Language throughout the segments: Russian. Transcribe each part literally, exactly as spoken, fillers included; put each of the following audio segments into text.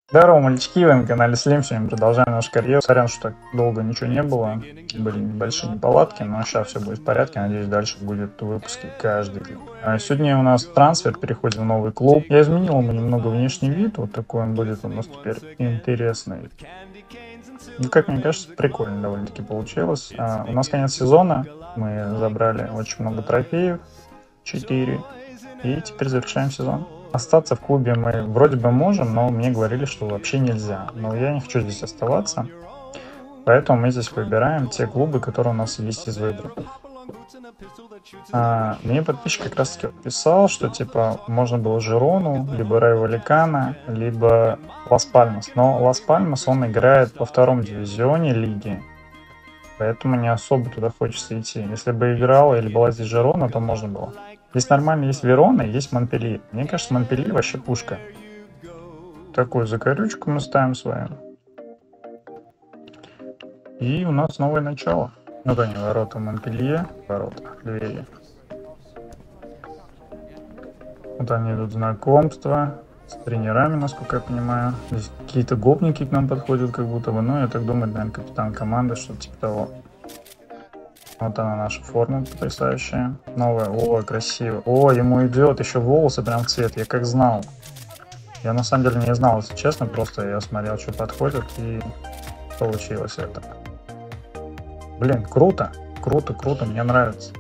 Здорово, мальчики, вы на канале Slim. Сегодня продолжаем нашу карьеру. Сорян, что так долго ничего не было. Были небольшие неполадки, но сейчас все будет в порядке. Надеюсь, дальше будет выпуски каждый день. А сегодня у нас трансфер, переходим в новый клуб. Я изменил ему немного внешний вид. Вот такой он будет у нас теперь интересный. Ну, как мне кажется, прикольно довольно-таки получилось. А, у нас конец сезона. Мы забрали очень много трофеев. четыре. И теперь завершаем сезон. Остаться в клубе мы вроде бы можем, но мне говорили, что вообще нельзя. Но я не хочу здесь оставаться. Поэтому мы здесь выбираем те клубы, которые у нас есть из выборов. А, мне подписчик как раз таки писал, что типа можно было Жирону, либо Райо Валикано, либо Лас Пальмас. Но Лас Пальмас он играет во втором дивизионе лиги. Поэтому не особо туда хочется идти. Если бы играла или была здесь Жирона, то можно было. Здесь нормально есть Верона и есть Монпелье. Мне кажется, Монпелье вообще пушка. Такую закорючку мы ставим с вами. И у нас новое начало. Вот они, ворота Монпелье. Ворота, двери. Вот они идут знакомства с тренерами, насколько я понимаю. Здесь какие-то гопники к нам подходят, как будто бы. Ну, я так думаю, наверное, капитан команды, что-то типа того. Вот она, наша форма потрясающая. Новая. О, красиво. О, ему идет еще волосы прям в цвет. Я как знал. Я на самом деле не знал, если честно. Просто я смотрел, что подходит, и получилось это. Блин, круто. Круто, круто. Мне нравится.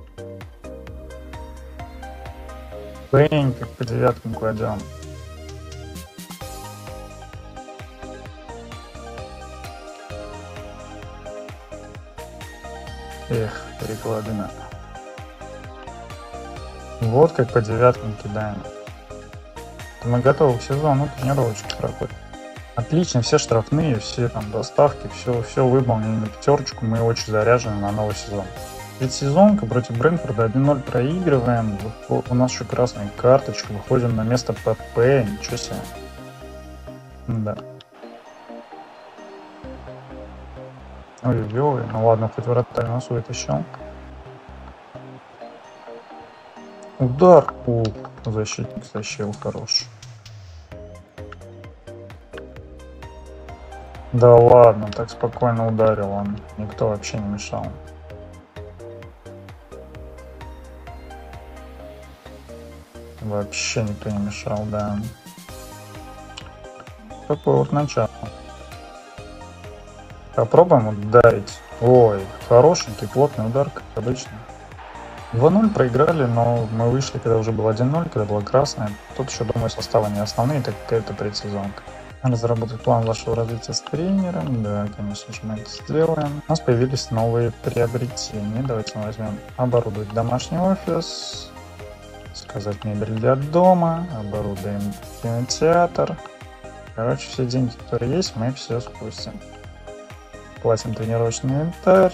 Бэнь, как по девяткам кладем. Эх, перекладина. Вот как по девяткам кидаем. Мы готовы к сезону, тренировочки проходят. Отлично, все штрафные, все там доставки, все, все выполнено на пятерочку. Мы очень заряжены на новый сезон. Предсезонка против Брэнфорда один ноль проигрываем. У нас еще красная карточка. Выходим на место ПП. Ничего себе. Да. Ой-ой-ой, ну ладно, хоть вратарь нас вытащил. Удар. Ух, защитник тащил, хорош. Да ладно, так спокойно ударил он. Никто вообще не мешал. Вообще никто не мешал, да. Такое вот начало. Попробуем ударить. Ой, хорошенький, плотный удар, как обычно. два ноль проиграли, но мы вышли, когда уже был один ноль, когда была красная. Тут еще, думаю, составы не основные, так как это предсезонка. Разработать план вашего развития с тренером. Да, конечно же, мы это сделаем. У нас появились новые приобретения. Давайте мы возьмем оборудовать домашний офис. Сказать мебель для дома. Оборудуем кинотеатр. Короче, все деньги, которые есть, мы все спустим. Платим тренировочный инвентарь.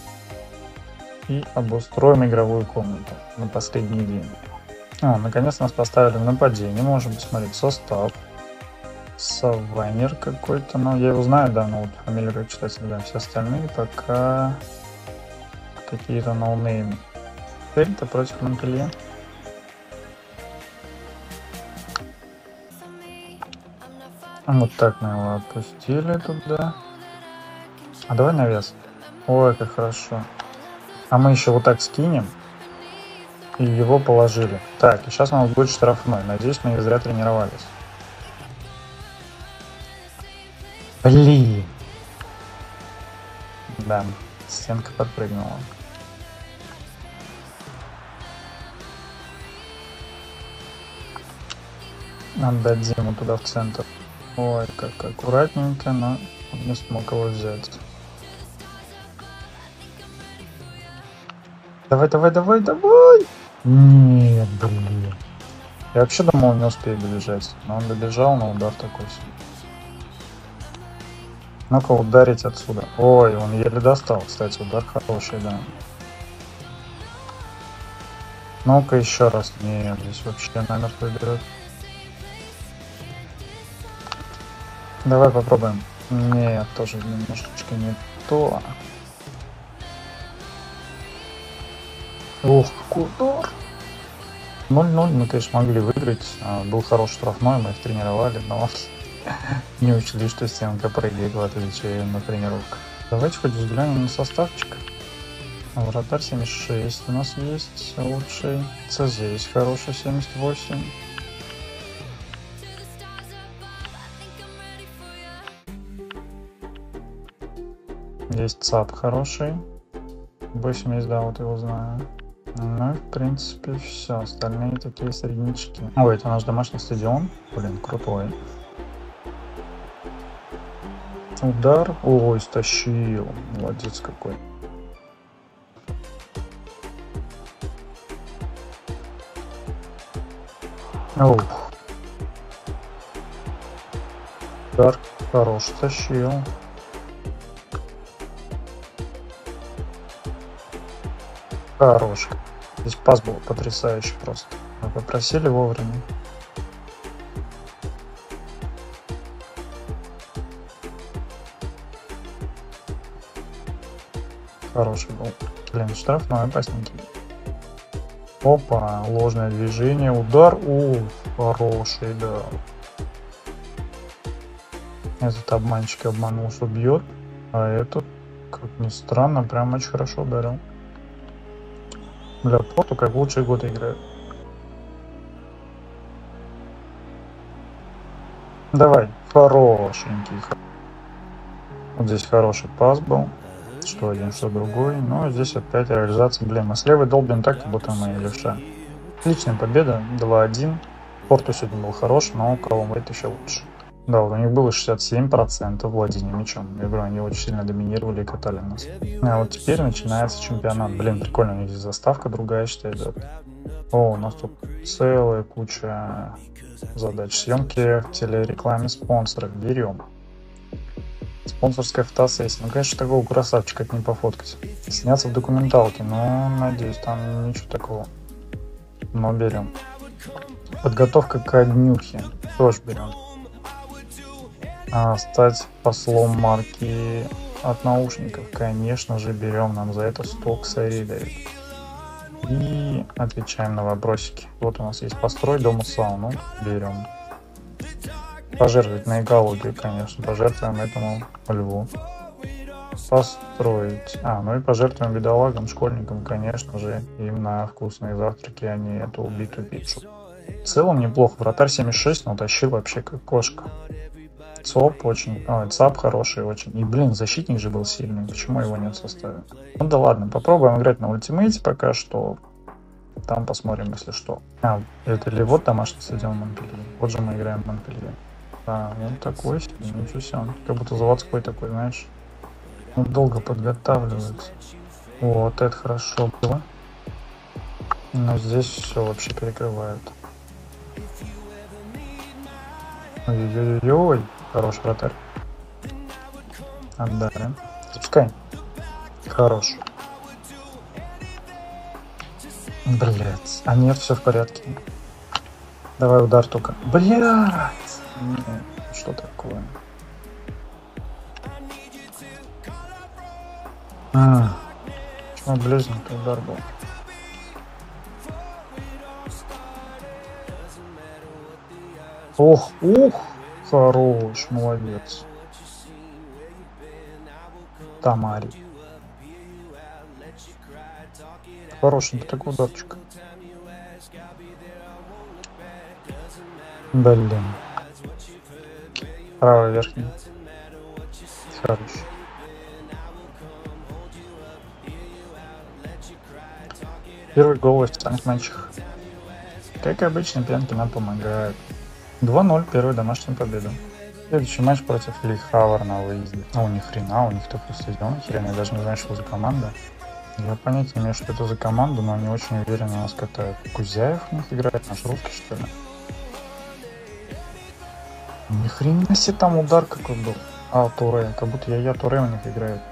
И обустроим игровую комнату на последний день. А, наконец нас поставили в нападение. Можем посмотреть состав. Савайнер какой-то. Ну, я его знаю давно. Вот фамилию как читать, да. Все остальные пока какие-то ноунеймы. Теперь-то против Монпелье. Вот так мы его отпустили туда. А давай навес. Ой, как хорошо. А мы еще вот так скинем. И его положили. Так, и сейчас у нас будет штрафной. Надеюсь, мы не зря тренировались. Блин. Да, стенка подпрыгнула. Отдадим ему туда в центр. Ой, как аккуратненько, но не смог его взять. Давай, давай, давай, давай! Нет, блин. Я вообще думал, не успею добежать. Но он добежал, но удар такой себе. Ну-ка, ударить отсюда. Ой, он еле достал, кстати, удар хороший, да. Ну-ка, еще раз. Нет, здесь вообще намертво берет. Давай попробуем. Нет, тоже немножечко не то. Ух, какой удар. ноль ноль мы, конечно, могли выиграть. Был хороший штрафной, мы их тренировали, но Не учли, что стенка прыгает, в отличие на тренировках. Давайте хоть взглянем на составчик. Вратарь семьдесят шесть у нас есть лучший. ЦЗ есть хороший семьдесят восемь. Есть ЦАП хороший. восемьдесят, да, вот его знаю. Ну и в принципе все. Остальные такие среднячки. Ой, это наш домашний стадион. Блин, крутой. Удар. Ой, стащил. Молодец какой. Ух. Удар. Хорош, стащил. Хорош. Здесь пас был потрясающий просто. Мы попросили вовремя. Хороший был. Блин, штрафной опасненький. Опа, ложное движение, удар. О, хороший, да. Этот обманщик обманул, что бьет. А этот, как ни странно, прям очень хорошо ударил. Бля, Порту как в лучшие годы играет. Давай, хорошенький. Вот здесь хороший пас был. Что один, что другой. Но здесь опять реализация. Блин, мы с левой долбим так, как будто мы левша. Отличная победа, два один. Порту сегодня был хорош, но Коломбойт еще лучше. Да, вот у них было шестьдесят семь процентов владения мячом. Я говорю, они очень сильно доминировали и катали нас. А вот теперь начинается чемпионат. Блин, прикольно, у них здесь заставка другая, считай, идет. О, у нас тут целая куча задач. Съемки в телерекламе спонсоров. Берем. Спонсорская фотосессия. Ну, конечно, такого красавчика не пофоткать. Сняться в документалке, но, надеюсь, там ничего такого. Но берем. Подготовка к днюхе. Тоже берем. А, стать послом марки от наушников. Конечно же, берем. Нам за это сто косарей дают. И отвечаем на вопросики. Вот у нас есть построить дом и сауну. Берем. Пожертвовать на экологию, конечно. Пожертвуем этому льву. Построить. А, ну и пожертвуем бедолагам, школьникам, конечно же. Им на вкусные завтраки, а не эту убитую пиццу. В целом неплохо. Вратарь семьдесят шесть, но тащил вообще как кошка. ЦОП очень... Ой, ЦАП хороший очень. И, блин, защитник же был сильный. Почему его нет в составе? Ну да ладно, попробуем играть на ультимейте пока что. Там посмотрим, если что. А, это ли вот домашний стадион Монпелье? Вот же мы играем в Монпелье. Да, он такой себе, ничего себе. Он как будто заводской такой, знаешь. Он долго подготавливается. Вот, это хорошо было. Но здесь все вообще перекрывает. Ой-ой-ой, хороший вратарь. Отдали. Запускай. Хорош. Блять. А нет, все в порядке. Давай удар только. Блять. Нет, что такое? А, почему близненький удар был? Ох, ух, хорош, молодец. Тамари. Хорошенький такой ударчик. Блин. Правый верхний. Хорош. Первый гол в официальных матчах. Как обычно, пьянки нам помогают. два ноль, первая домашняя победа. Следующий матч против Лихавар на выезде. А у них хрена, у них такой стадион. Хрен, я даже не знаю, что за команда. Я понятия не имею, что это за команда, но они очень уверенно нас катают. Кузяев у них играет, наш русский, что ли? Ни хрена себе там удар какой был. А, Туре, как будто я, я Туре у них играет.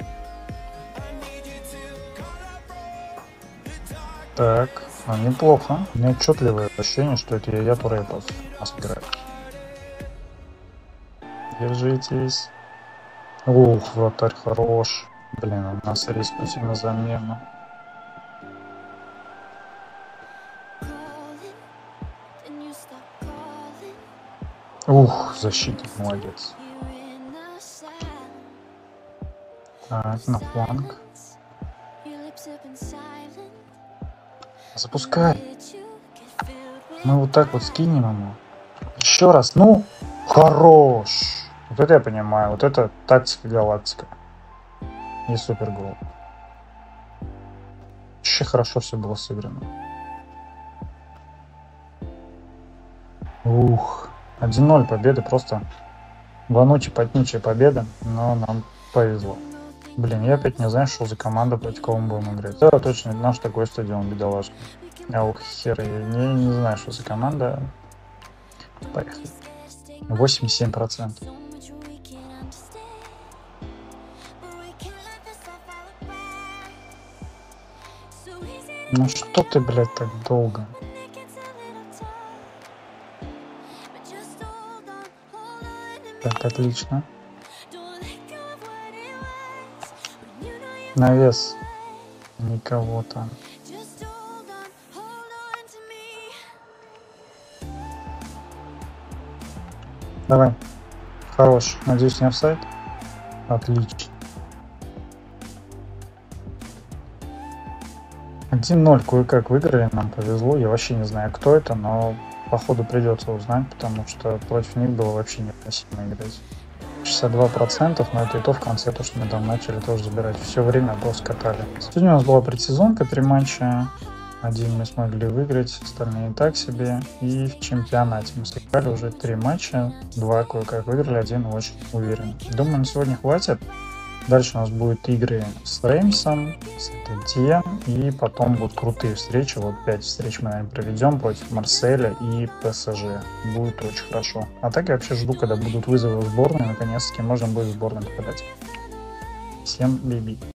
Так, а, неплохо. У меня отчетливое ощущение, что это я, я Туре просто нас играет. Держитесь. Ух, вратарь хорош. Блин, у нас риск на замену. Ух, защитник молодец. Так, на фланг. Запускай. Мы вот так вот скинем ему. Еще раз. Ну, хорош. Вот это я понимаю. Вот это тактика галактика. И супер гол. Вообще хорошо все было сыграно. Ух. один ноль победы. Просто вонучая-потнючая победа. Но нам повезло. Блин, я опять не знаю, что за команда, против кого мы будем играть. Да, точно, наш такой стадион, бедолажка. А ух, хер, я не, не знаю, что за команда. Поехали. восемьдесят семь процентов. Ну что ты, блядь, так долго? Так, отлично. Навес. Никого там. Давай. Хорош. Надеюсь, не офсайд. Отлично. один ноль кое-как выиграли, нам повезло. Я вообще не знаю, кто это, но походу придется узнать, потому что против них было вообще невыносимо играть. шестьдесят два процента, но это и то в конце, то, что мы там начали тоже забирать. Все время просто катали. Сегодня у нас была предсезонка, три матча. Один мы смогли выиграть, остальные так себе. И в чемпионате мы сыграли уже три матча. Два кое-как выиграли, один очень уверен. Думаю, на сегодня хватит. Дальше у нас будут игры с Реймсом, с ТТ, и потом будут крутые встречи. Вот пять встреч мы, наверное, проведем против Марселя и ПСЖ. Будет очень хорошо. А так я вообще жду, когда будут вызовы в сборную. Наконец-таки можно будет в сборную попадать. Всем биби.